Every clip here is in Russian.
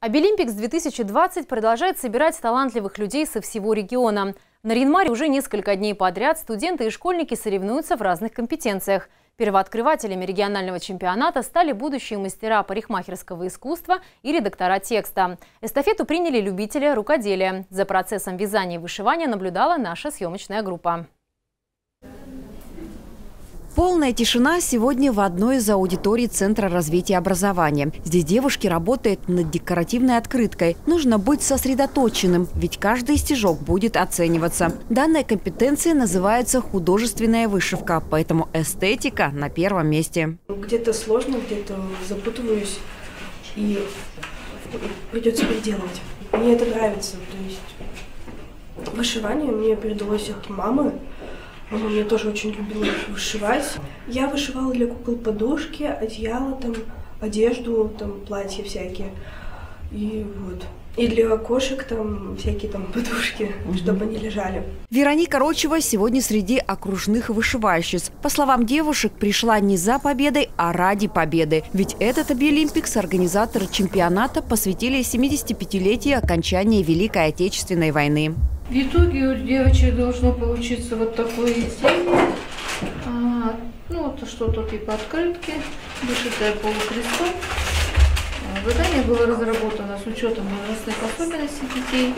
Обилимпикс-2020 продолжает собирать талантливых людей со всего региона. В Нарьян-Маре уже несколько дней подряд студенты и школьники соревнуются в разных компетенциях. Первооткрывателями регионального чемпионата стали будущие мастера парикмахерского искусства и редактора текста. Эстафету приняли любители рукоделия. За процессом вязания и вышивания наблюдала наша съемочная группа. Полная тишина сегодня в одной из аудиторий Центра развития образования. Здесь девушки работают над декоративной открыткой. Нужно быть сосредоточенным, ведь каждый стежок будет оцениваться. Данная компетенция называется художественная вышивка, поэтому эстетика на первом месте. Где-то сложно, где-то запутываюсь и придется переделывать. Мне это нравится, то есть вышивание мне передалось от мамы. Мама меня тоже очень любила вышивать. Я вышивала для кукол подушки, одеяло, одежду, платья всякие. И вот. И для кошек всякие подушки, чтобы они лежали. Вероника Рочева сегодня среди окружных вышивальщиц. По словам девушек, пришла не за победой, а ради победы. Ведь этот Обилимпикс организаторы чемпионата посвятили 75-летию окончания Великой Отечественной войны. В итоге у девочек должно получиться вот такое изделие. Вот что-то типа открытки, вышитое полукрестом. Задание было разработано с учетом возрастных особенностей детей.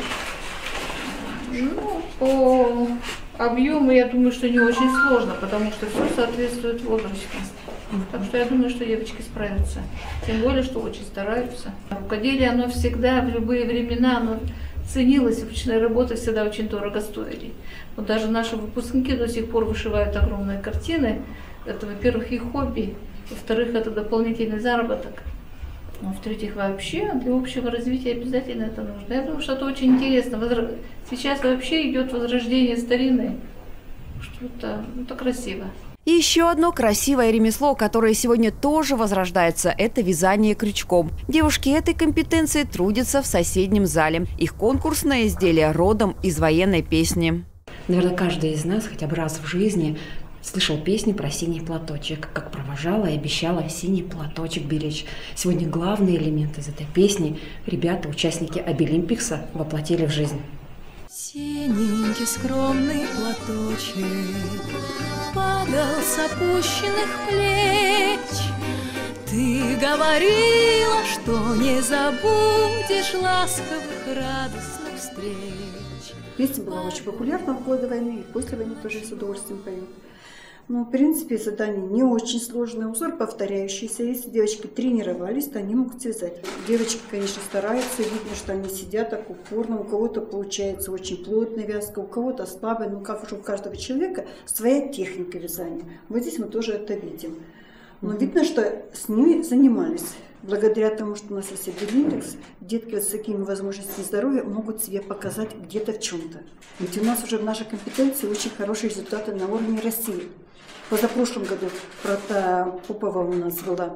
По объему, я думаю, что не очень сложно, потому что все соответствует возрасту. Так что я думаю, что девочки справятся. Тем более, что очень стараются. Рукоделие, оно всегда, в любые времена, оно ценилось, ручные работы всегда очень дорого стоили. Вот даже наши выпускники до сих пор вышивают огромные картины. Это, во-первых, их хобби, во-вторых, это дополнительный заработок. В-третьих, вообще для общего развития обязательно это нужно. Я думаю, что это очень интересно. Сейчас вообще идет возрождение старины. Что-то красиво. И еще одно красивое ремесло, которое сегодня тоже возрождается – это вязание крючком. Девушки этой компетенции трудятся в соседнем зале. Их конкурсное изделие родом из военной песни. Наверное, каждый из нас хотя бы раз в жизни слышал песни про синий платочек, как провожала и обещала синий платочек беречь. Сегодня главный элемент из этой песни ребята, участники Обилимпикса, воплотили в жизнь. Синенький скромный платочек падал с опущенных плеч. Ты говорила, что не забудешь ласковых радостных встреч. Песня была очень популярна в годы войны, и после войны тоже с удовольствием поют. Но, в принципе, задание не очень сложное, узор повторяющийся. Если девочки тренировались, то они могут связать. Девочки, конечно, стараются, видно, что они сидят так упорно. У кого-то получается очень плотная вязка, у кого-то слабая. Но как уже у каждого человека своя техника вязания. Вот здесь мы тоже это видим. Но видно, что с ними занимались. Благодаря тому, что у нас есть Обилимпикс, детки с такими возможностями здоровья могут себе показать где-то в чем-то. Ведь у нас уже в нашей компетенции очень хорошие результаты на уровне России. Позапрошлом году Протопопова у нас была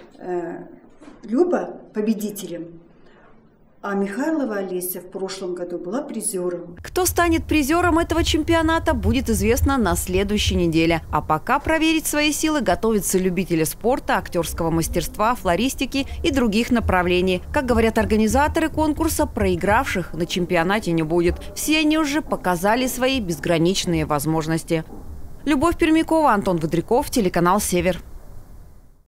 Люба победителем, а Михайлова Олеся в прошлом году была призером. Кто станет призером этого чемпионата, будет известно на следующей неделе. А пока проверить свои силы готовятся любители спорта, актерского мастерства, флористики и других направлений. Как говорят организаторы конкурса, проигравших на чемпионате не будет. Все они уже показали свои безграничные возможности. Любовь Пермякова, Антон Водряков, телеканал «Север».